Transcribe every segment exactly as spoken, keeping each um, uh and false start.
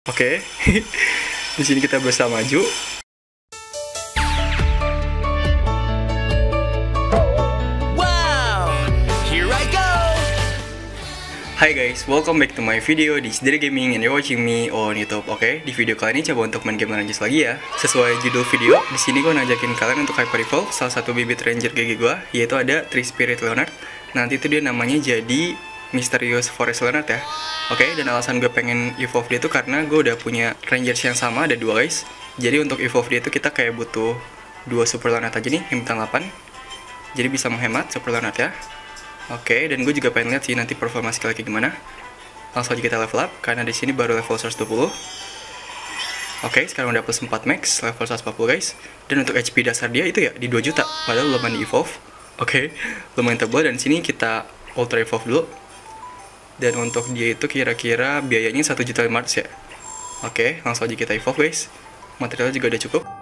Oke, di sini kita berusaha maju. Wow, here I go. Hai guys, welcome back to my video di Sendiri Gaming and you're watching me on YouTube. Oke, di video kali ini coba untuk main game Rangers lagi ya. Sesuai judul video, di sini gue ngajakin kalian untuk Hyper Evolve salah satu bibit Ranger G G gue, yaitu ada Tree Spirit Leonard. Nanti itu dia namanya jadi Mysterious Forest Leonard ya. Oke, okay, dan alasan gue pengen evolve dia itu karena gue udah punya Rangers yang sama, ada dua guys. Jadi untuk evolve dia itu kita kayak butuh dua Super Leonard aja nih, yang bintang delapan. Jadi bisa menghemat Super Leonard ya. Oke, okay, dan gue juga pengen lihat sih nanti performa skill kayak gimana. Langsung aja kita level up, karena di sini baru level seratus dua puluh. Oke, okay, sekarang udah plus empat max, level seratus empat puluh guys. Dan untuk H P dasar dia itu ya di dua juta, padahal lumayan di evolve. Oke, okay, lumayan tebal, dan sini kita ultra evolve dulu. Dan untuk dia itu kira-kira biayanya satu juta lima ratus ya. Oke, langsung aja kita evolve guys. Materialnya juga udah cukup.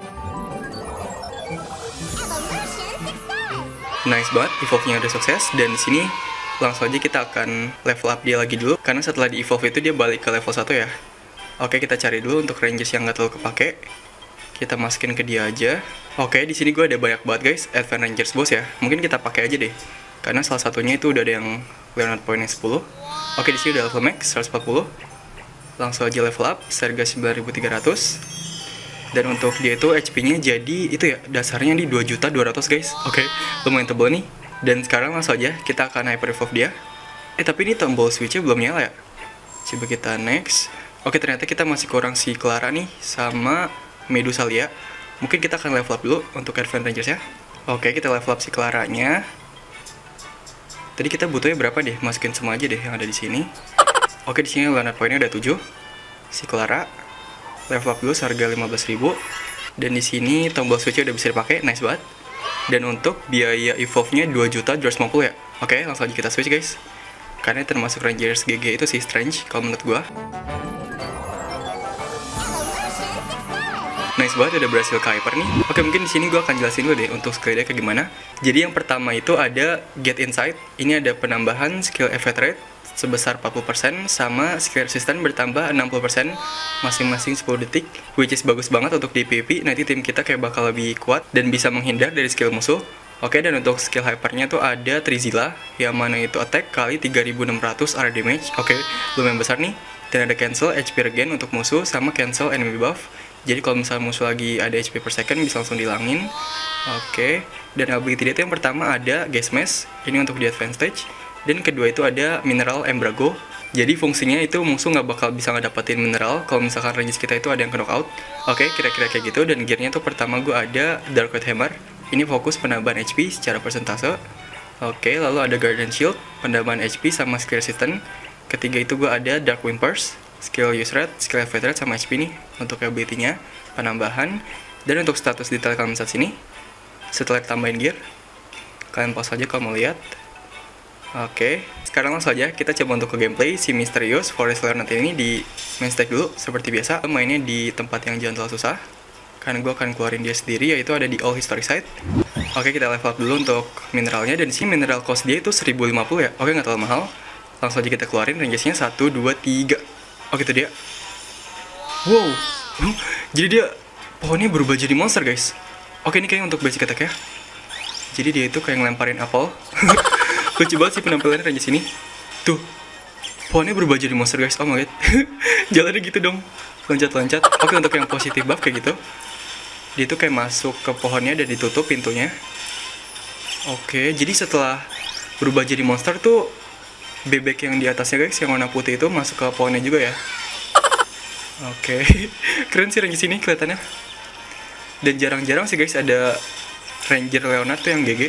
Nice banget, evolve-nya udah sukses. Dan di sini langsung aja kita akan level up dia lagi dulu, karena setelah di evolve itu dia balik ke level satu ya. Oke, kita cari dulu untuk Rangers yang nggak terlalu kepake. Kita masukin ke dia aja. Oke, di sini gue ada banyak banget guys, Advanced Rangers boss ya. Mungkin kita pakai aja deh, karena salah satunya itu udah ada yang Leonard poinnya sepuluh. Oke, di sini udah level max seratus empat puluh. Langsung aja level up seharga sembilan ribu tiga ratus. Dan untuk dia itu H P-nya jadi itu ya, dasarnya di dua juta dua ratus guys. Oke, lumayan tebal nih. Dan sekarang langsung aja kita akan hyper evolve dia. Eh, tapi ini tombol switch-nya belum nyala ya. Coba kita next. Oke, ternyata kita masih kurang si Clara nih sama Medusalia. Mungkin kita akan level up dulu untuk Advanced Rangers ya. Oke, kita level up si Clara-nya. Tadi kita butuhnya berapa deh? Masukin semua aja deh yang ada di sini. Oke, di sini Leonard poinnya udah tujuh. Si Clara level up dulu seharga lima belas ribu. Dan di sini tombol switch udah bisa dipakai, nice banget. Dan untuk biaya evolve-nya dua juta dua ratus lima puluh ya. Oke, langsung aja kita switch guys. Karena termasuk Rangers G G itu sih strange kalau menurut gua. Nice banget, udah berhasil ke hyper nih. Oke, mungkin di sini gue akan jelasin dulu deh untuk skill dia kayak gimana. Jadi yang pertama itu ada Get Inside. Ini ada penambahan skill effect rate sebesar empat puluh persen sama skill resistance bertambah enam puluh persen masing-masing sepuluh detik, which is bagus banget untuk di P V P. Nanti tim kita kayak bakal lebih kuat dan bisa menghindar dari skill musuh. Oke, dan untuk skill hypernya tuh ada Trizila, yang mana itu attack kali tiga ribu enam ratus area damage. Oke, lumayan besar nih. Dan ada cancel H P regen untuk musuh sama cancel enemy buff. Jadi kalau misalnya musuh lagi ada H P per second bisa langsung dihilangin. Oke, dan ability dia itu yang pertama ada Gas Mask, ini untuk di advanced stage. Dan kedua itu ada Mineral Embargo. Jadi fungsinya itu musuh nggak bakal bisa ngedapetin mineral kalau misalkan range kita itu ada yang ke knockout. Oke, kira-kira kayak gitu. Dan gearnya tuh pertama gue ada Dark White Hammer. Ini fokus penambahan H P secara persentase. Oke, lalu ada Guardian Shield, penambahan H P sama skill resistance. Ketiga itu gue ada Dark Wind Purse, skill use rate, skill effect rate sama H P nih untuk ability-nya, penambahan. Dan untuk status detail kalian saat sini, setelah tambahin gear, kalian pause aja kalau mau lihat. Oke, sekarang langsung aja kita coba untuk ke gameplay si Mysterious Forest Leonard ini di main stage dulu. Seperti biasa, mainnya di tempat yang jangan terlalu susah, karena gue akan keluarin dia sendiri, yaitu ada di All Historic Site. Oke, kita level up dulu untuk mineralnya, dan di sini mineral cost dia itu seribu lima puluh ya. Oke, nggak terlalu mahal. Langsung aja kita keluarin rangesnya satu, dua, tiga. Oke, itu dia. Wow, jadi dia pohonnya berubah jadi monster guys. Oke, ini kayaknya untuk basic attack ya. Jadi dia itu kayak ngelemparin apel. Lucu banget sih penampilannya range sini. Tuh, pohonnya berubah jadi monster guys. Oh my god. Jalannya gitu dong, loncat-loncat. Oke, untuk yang positif buff kayak gitu, dia tuh kayak masuk ke pohonnya dan ditutup pintunya. Oke, jadi setelah berubah jadi monster tuh bebek yang di atasnya guys, yang warna putih itu masuk ke pohonnya juga ya. Oke, keren sih range sini kelihatannya. Dan jarang-jarang sih guys ada Ranger Leonard tuh yang G G.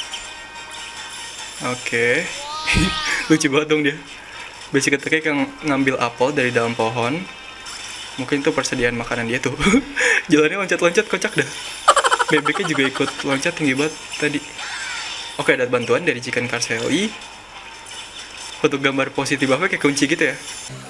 Oke, lucu banget dong dia. Basic attack yang ngambil apel dari dalam pohon. Mungkin itu persediaan makanan dia tuh. Jalannya loncat-loncat, kocak dah. Bebeknya juga ikut loncat tinggi banget tadi. Oke, ada bantuan dari Chicken Carcelli. Untuk gambar positif buffnya kayak kunci gitu ya.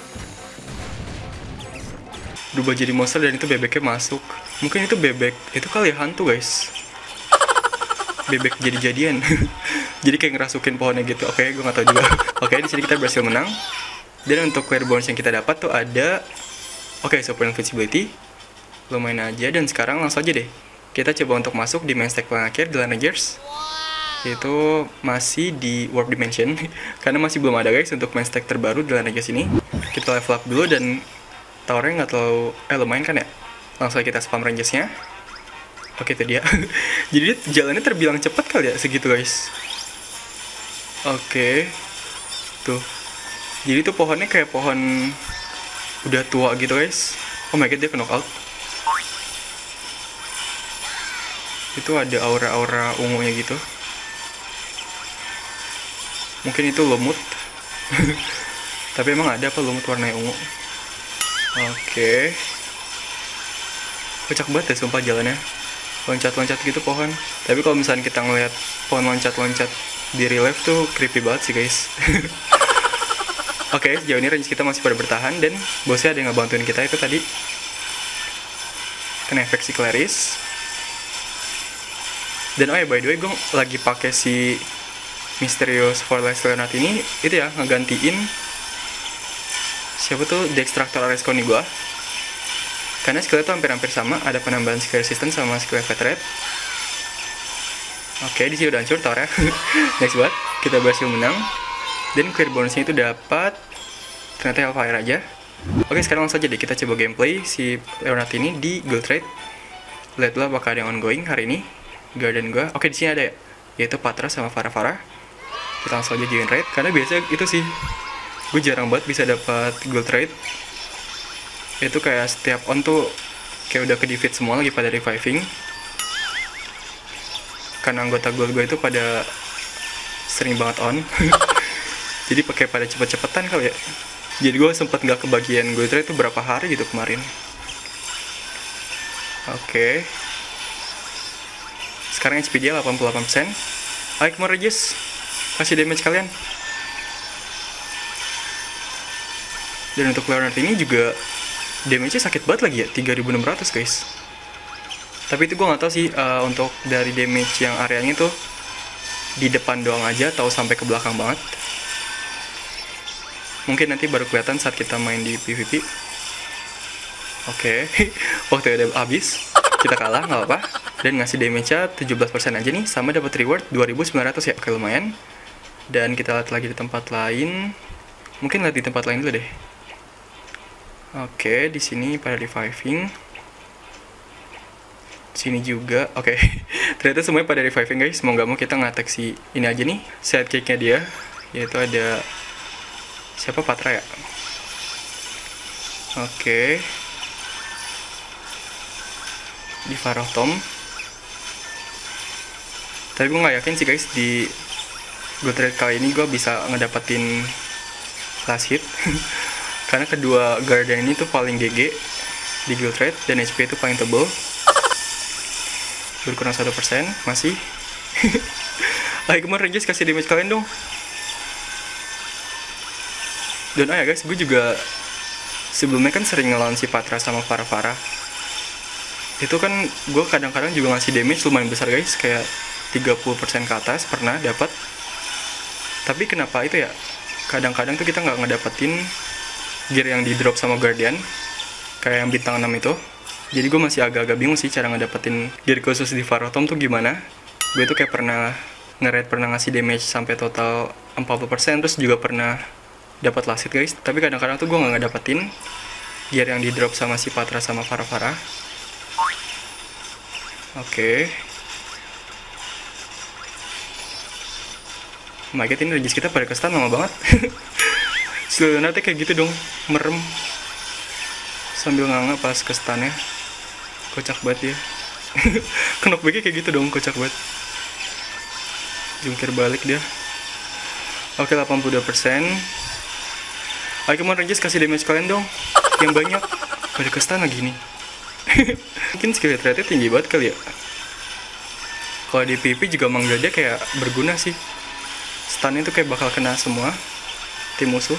Berubah jadi monster dan itu bebeknya masuk. Mungkin itu bebek, itu kali ya hantu guys. Bebek jadi-jadian. Jadi kayak ngerasukin pohonnya gitu. Oke, gue gak tahu juga. Oke, di sini kita berhasil menang. Dan untuk clear bonus yang kita dapat tuh ada Oke, so for invincibility lumayan aja, dan sekarang langsung aja deh kita coba untuk masuk di main stack paling akhir di Land Rangers, yaitu masih di Warp Dimension karena masih belum ada guys untuk main stack terbaru di Land Rangers ini. Kita level up dulu, dan towernya nggak terlalu eh lumayan kan ya. Langsung aja kita spam rangesnya. Oke, itu dia. Jadi jalannya terbilang cepat kali ya segitu guys. Oke, tuh. Jadi tuh pohonnya kayak pohon udah tua gitu guys. Oh my god, dia ke knockout. Itu ada aura-aura ungunya gitu. Mungkin itu lumut. Tapi emang ada apa lumut warnanya ungu? Oke. Kocak banget ya sumpah jalannya. Loncat-loncat gitu pohon. Tapi kalau misalnya kita ngeliat pohon loncat-loncat di real life tuh creepy banget sih guys. Oke, sejauh ini range kita masih pada bertahan, dan bosnya ada yang ngebantuin kita itu tadi. Kena efek si Clarice. Dan oh ya, by the way, gue lagi pakai si Mysterious Forless Leonard ini, itu ya, ngegantiin siapa tuh, The Extractor Aresconi gue. Karena skillnya tuh hampir-hampir sama, ada penambahan skill resistance sama skill effect rate. Oke, di sini udah hancur towernya. Next banget, kita berhasil menang. Dan clear bonusnya itu dapat ternyata Hellfire aja. Oke, sekarang langsung aja deh kita coba gameplay si Leonard ini di Guild Trade. Lihat dulu apakah ada yang ongoing hari ini. Garden gue, oke di sini ada ya, yaitu Patra sama Farah Farah. Kita langsung aja join raid, karena biasanya itu sih gue jarang banget bisa dapat Guild Trade. Itu kayak setiap on tuh kayak udah ke defeat semua, lagi pada reviving. Karena anggota guild gue itu pada sering banget on. Jadi pakai pada cepet-cepetan kali ya. Jadi gue sempet nggak kebagian Guild Trade itu berapa hari gitu kemarin. Oke. Sekarang H P dia delapan puluh delapan persen. Ayo kemarin Regis, kasih damage kalian. Dan untuk Leonard ini juga damage-nya sakit banget lagi ya, tiga ribu enam ratus guys. Tapi itu gue gak tahu sih uh, untuk dari damage yang areanya tuh di depan doang aja atau sampai ke belakang banget. Mungkin nanti baru kelihatan saat kita main di PvP. Oke, okay. Waktu udah habis, kita kalah, nggak apa-apa. Dan ngasih damage-nya tujuh belas persen aja nih, sama dapat reward dua ribu sembilan ratus ya, oke lumayan. Dan kita lihat lagi di tempat lain. Mungkin lihat di tempat lain dulu deh. Oke, di sini pada reviving. Sini juga, oke. Ternyata semuanya pada reviving guys. Mau nggak mau kita ngatek si ini aja nih, sidekick-nya dia, yaitu ada siapa, Patra ya. Oke. Di Pharaoh Tom. Tapi gue nggak yakin sih guys di Guild Trade kali ini gue bisa ngedapetin last hit. Karena kedua Guardian ini tuh paling G G di Guild Trade, dan H P itu paling tebel. Berkurang satu persen masih. Ayo kemarin Regis kasih damage kalian dong. Dan oh ya guys, gue juga sebelumnya kan sering ngelawan si Patra sama Farah Farah. Itu kan gue kadang-kadang juga ngasih damage lumayan besar guys, kayak tiga puluh persen ke atas pernah dapat. Tapi kenapa itu ya, kadang-kadang tuh kita nggak ngedapetin gear yang di drop sama Guardian, kayak yang bintang enam itu. Jadi gue masih agak-agak bingung sih cara ngedapetin gear khusus di Pharaoh Tom tuh gimana. Gue tuh kayak pernah nge-raid, pernah ngasih damage sampai total empat puluh persen, terus juga pernah dapat last hit guys. Tapi kadang-kadang tuh gue nggak ngedapetin gear yang di drop sama si Patra sama Farah Farah. Oke. Oh my god, ini Regis kita pada kestan lama banget. Sebenarnya kayak gitu dong, merem sambil nganga pas kestannya. Kocak banget ya. Knockback-nya kayak gitu dong, kocak banget. Jungkir balik dia. Oke, delapan puluh dua persen. Ayo kemana Regis, kasih damage kalian dong yang banyak. Pada kestan lagi nih. Mungkin skill rate-nya tinggi banget kali ya. Kalau di PvP juga manggil dia kayak berguna sih. Stun itu kayak bakal kena semua tim musuh.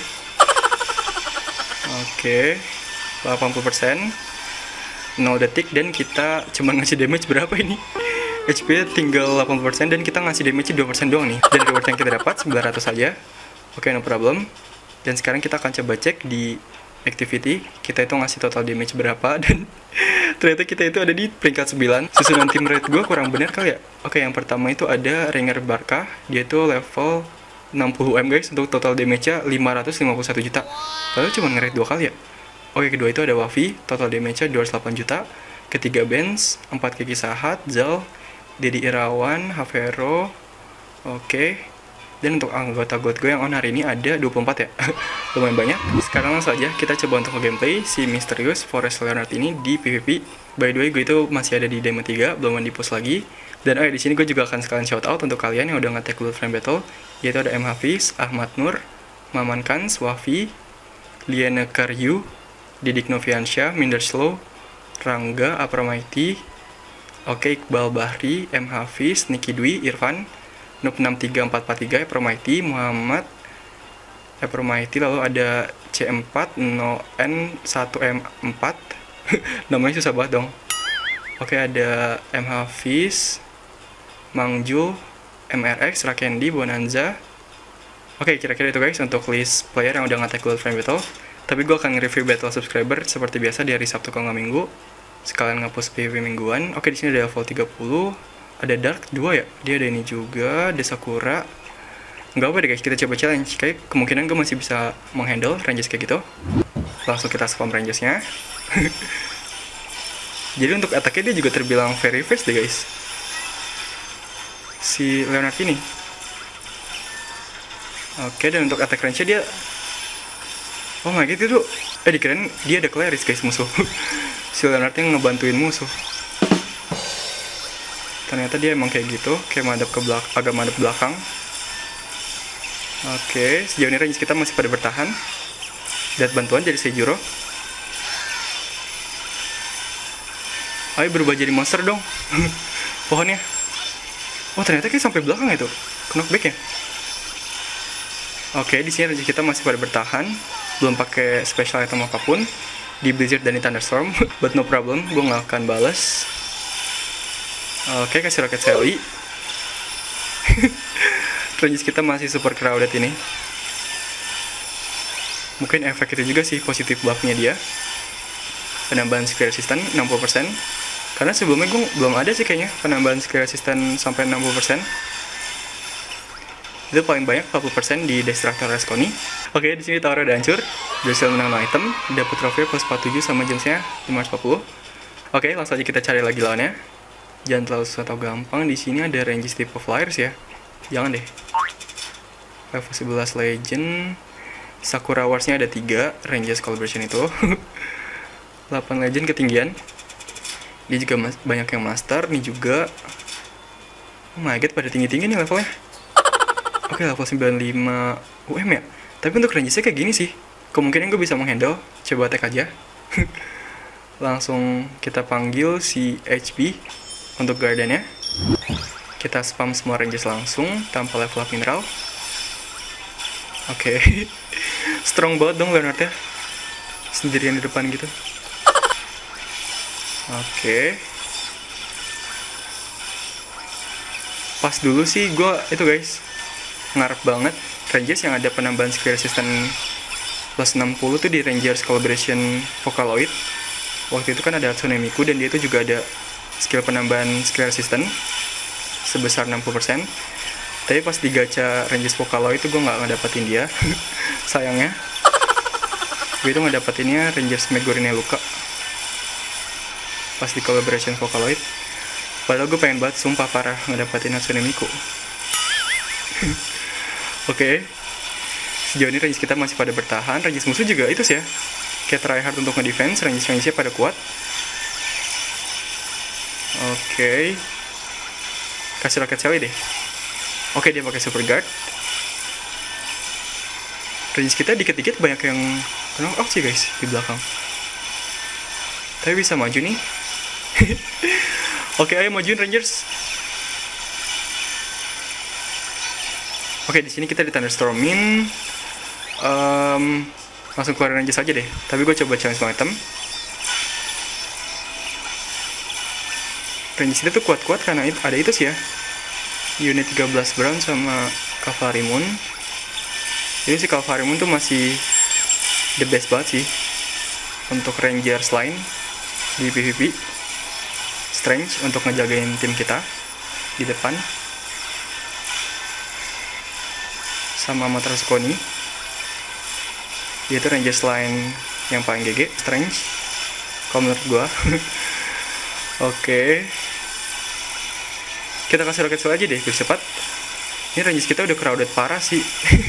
Oke, delapan puluh persen, nol detik, dan kita cuma ngasih damage berapa ini? H P tinggal delapan puluh persen dan kita ngasih damage dua persen doang nih. Dan reward yang kita dapat sembilan ratus aja. Oke, no problem. Dan sekarang kita akan coba cek di activity, kita itu ngasih total damage berapa, dan ternyata kita itu ada di peringkat sembilan. Susunan tim rate gue kurang bener kali ya. Oke, yang pertama itu ada Ranger Barca, dia itu level enam puluh M guys, untuk total damage-nya lima ratus lima puluh satu juta. Padahal cuma nge-rate dua kali ya. Oke, kedua itu ada Wafi, total damage-nya dua ratus delapan juta. Ketiga Benz, empat Kiki Sahat, Zal, Dedi Irawan, Havero. Oke. Dan untuk anggota god gue yang on hari ini ada dua puluh empat ya. Lumayan banyak. Sekarang langsung aja kita coba untuk gameplay si Mysterious Forest Leonard ini di P V P. By the way, gue itu masih ada di Diamond tiga, belum di push lagi. Dan oh ya, di sini gue juga akan sekalian shout out untuk kalian yang udah nge-tag World Frame Battle, yaitu ada M Hafiz, Ahmad Nur, Maman Kans, Wafi, Liana Karyu, Didik Noviansyah, Minder Slow, Rangga, Apramaiti, Oke, Iqbal Bahri, M Hafiz, Niki Dwi, Irfan, Noob enam tiga empat empat tiga, Apramaiti, Muhammad, Apramaiti, lalu ada C empat, No N satu M empat, namanya susah banget dong. Oke, ada M Hafiz, Mangju, M R X, Rakendi, Bonanza. Oke, kira-kira itu guys untuk list player yang udah nge-tag World Frame Battle. Tapi gue akan nge-review battle subscriber seperti biasa di hari Sabtu kalau nggak Minggu. Sekalian nge-post P V P mingguan. Oke, di sini ada level tiga puluh. Ada Dark dua ya. Dia ada ini juga, ada Sakura. Nggak apa deh guys, kita coba challenge. Kayak kemungkinan gue masih bisa menghandle ranges kayak gitu. Langsung kita spam rangesnya. Jadi untuk attack-nya dia juga terbilang very fast deh guys, si Leonard ini. Oke, dan untuk attack range-nya dia, oh my god, itu eh dikirain dia ada Clarice guys musuh. Si Leonard yang ngebantuin musuh. Ternyata dia emang kayak gitu, kayak madep ke belakang, agak madep belakang. Oke, sejauh ini range kita masih pada bertahan. Lihat bantuan jadi Seijuro. Ayo berubah jadi monster dong. Pohonnya. Oh, ternyata kayak sampai belakang itu. Knockback ya. Oke, di sini range kita masih pada bertahan. Belum pakai special item apapun di Blizzard dan di Thunderstorm. But no problem, gue nggak akan balas. Oke, kasih roket Sally. Range kita masih super crowded ini. Mungkin efek itu juga sih positif buff-nya dia. Penambahan skill resistance enam puluh persen. Karena sebelumnya gue belum ada sih kayaknya penambahan skill resistance sampai enam puluh persen. Itu paling banyak empat puluh persen di Destructor Rasconi. Oke, di sini tower udah hancur. Berhasil menang no item, dapat trofei plus empat puluh tujuh sama jamsnya lima ratus empat puluh. Oke, langsung aja kita cari lagi lawannya. Jangan terlalu susah atau gampang. Di sini ada ranges type of flyers ya. Jangan deh. Level sebelas legend. Sakura Wars-nya ada tiga ranges collaboration itu. delapan legend ketinggian. Dia juga banyak yang master. Ini juga. Oh my god, pada tinggi-tinggi nih levelnya. Oke, level sembilan puluh lima U M ya. Tapi untuk rangesnya kayak gini sih, kemungkinan gue bisa menghandle. Coba attack aja. Langsung kita panggil si H P untuk gardennya. Kita spam semua ranges langsung tanpa level up mineral. Oke. Strong banget dong Leonard ya, sendirian di depan gitu. Oke. Pas dulu sih gue itu guys ngarep banget Rangers yang ada penambahan skill resistance plus enam puluh tuh di Rangers Collaboration Vocaloid. Waktu itu kan ada Hatsune Miku dan dia itu juga ada skill penambahan skill resistance sebesar enam puluh persen. Tapi pas di gacha Rangers Vocaloid itu gue nggak ngedapetin dia. Sayangnya gue itu ngedapetinnya Rangers Megurine Luka pas di Collaboration Vocaloid. Padahal gue pengen banget sumpah parah ngedapetin Hatsune Miku. Oke, okay. Sejauh ini range kita masih pada bertahan. Range musuh juga itu sih ya, kayak tryhard untuk nge-defense. Range-range-nya pada kuat. Oke, okay. Kasih roket Sally deh. Oke, okay, dia pakai super guard. Range kita dikit-dikit banyak yang kena out sih guys di belakang. Tapi bisa maju nih. Oke, okay, ayo majuin Rangers. Oke, okay, di sini kita di Thunderstormin. Um, langsung keluarin Rangers aja deh. Tapi gue coba challenge semua item. Rangers kita tuh kuat-kuat karena itu, ada itu sih ya. Unit tiga belas Brown sama Cavalry Moon. Ini si Cavalry Moon tuh masih the best banget sih untuk Rangers lain di PvP, Strange untuk ngejagain tim kita di depan, sama Matrasconi, yaitu Rangers lain yang paling G G, Strange kalau menurut gua. Oke, kita kasih roket aja deh biar cepat. Ini Rangers kita udah crowded parah sih.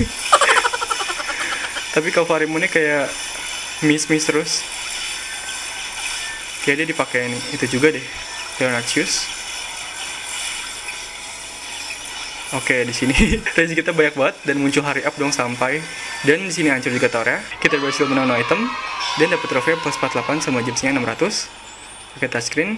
Tapi kalau Farimunnya kayak miss-miss terus. Kayak dia dipakai ini. Itu juga deh, Leonardius. Oke, di sini Rangers kita banyak banget dan muncul hurry up dong sampai. Dan di sini hancur juga towernya. Kita berhasil menang no item dan dapat trofei plus empat puluh delapan sama gemsnya enam ratus. Oke, touchscreen.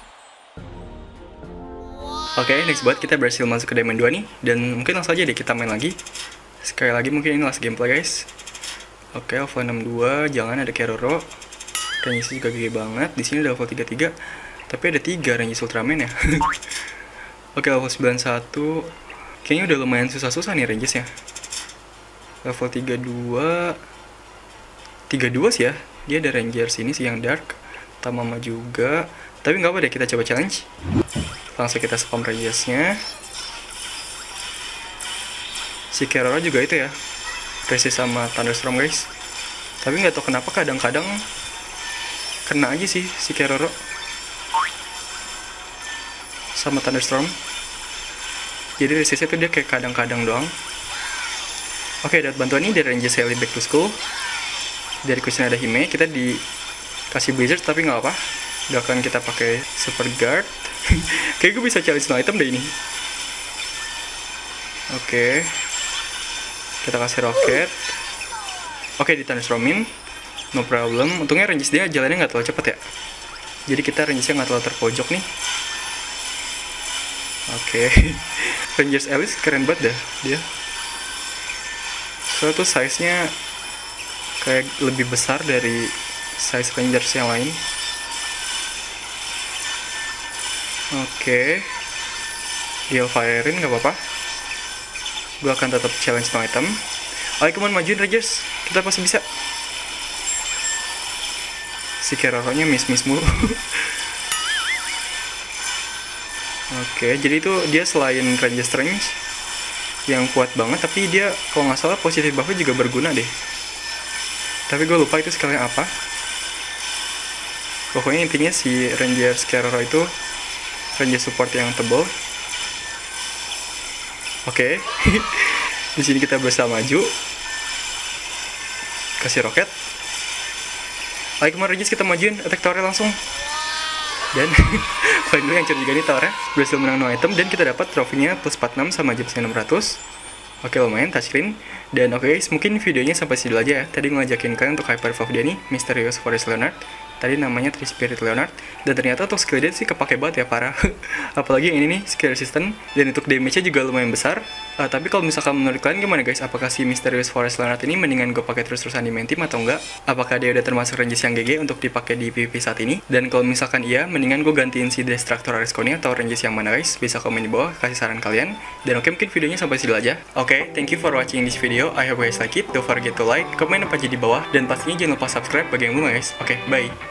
Oke, okay, next buat kita berhasil masuk ke Diamond dua nih. Dan mungkin langsung aja deh kita main lagi. Sekali lagi mungkin ini last gameplay guys. Oke, okay, level enam puluh dua, jangan ada Keroro. Rangers juga gede banget. Di sini ada level tiga puluh tiga. Tapi ada tiga Rangers Ultraman ya. Oke, okay, level sembilan puluh satu. Kayaknya udah lumayan susah-susah nih Rangers ya. Level tiga puluh dua. tiga puluh dua sih ya. Dia ada Rangers ini sih yang Dark. Tamama juga. Tapi nggak apa deh, kita coba challenge. Langsung kita spam Rangersnya. Si Keroro juga itu ya, resist sama Thunderstorm guys. Tapi nggak tahu kenapa kadang-kadang kena aja sih si Keroro sama Thunderstorm. Jadi resistnya tuh dia kayak kadang-kadang doang. Oke, dapat bantuan ini dari Rangers Sally Back to School. Dari kuisnya ada Hime, kita dikasih Blizzard tapi nggak apa. Gak akan kita pakai Super Guard. Kayak gue bisa challenge no item deh ini. Oke, kita kasih roket. Oke, di Thunderstormin, no problem. Untungnya Rangers dia jalannya nggak terlalu cepet ya. Jadi kita Rangersnya nggak terlalu terpojok nih. Oke. Rangers Alice keren banget dah dia. Soalnya tuh size-nya kayak lebih besar dari size Rangers yang lain. Oke, Gale Firein nggak apa-apa. Gue akan tetap challenge no item. Ayo kemana majuin Rangers, kita pasti bisa. Si Keroro-nya miss-miss mulu. Oke, jadi itu dia selain Rangers Strange yang kuat banget, tapi dia kalau nggak salah positif buff juga berguna deh. Tapi gue lupa itu sekalian apa. Pokoknya intinya si Rangers Keroro itu Ranger support yang tebal. Oke. Okay. Di sini kita berusaha maju. Kasih roket. Ayo kemarin Rangers kita majuin attack tower langsung. Dan finally yang cerita juga nih tower berhasil menang no item dan kita dapat trofinya plus empat puluh enam sama gemsnya enam ratus. Oke, lumayan touchscreen. Dan oke okay, guys, mungkin videonya sampai sini dulu aja ya. Tadi ngajakin kalian untuk hyper evolve dia nih, Mysterious Forest Leonard. Tadi namanya Tree Spirit Leonard. Dan ternyata untuk skill dia sih kepake banget ya, parah. Apalagi yang ini nih, skill resistant. Dan untuk damage-nya juga lumayan besar. uh, Tapi kalau misalkan menurut kalian gimana guys? Apakah si Mysterious Forest Leonard ini mendingan gue pakai terus-terusan di main team atau enggak? Apakah dia udah termasuk Rangers yang G G untuk dipakai di PvP saat ini? Dan kalau misalkan iya, mendingan gue gantiin si Destructor Aresconi atau Rangers yang mana guys? Bisa komen di bawah, kasih saran kalian. Dan oke, mungkin videonya sampai sini aja. Oke, okay, thank you for watching this video. I hope you guys like it. Don't forget to like, comment apa aja di bawah. Dan pastinya jangan lupa subscribe bagi yang belum guys. Oke, okay, bye.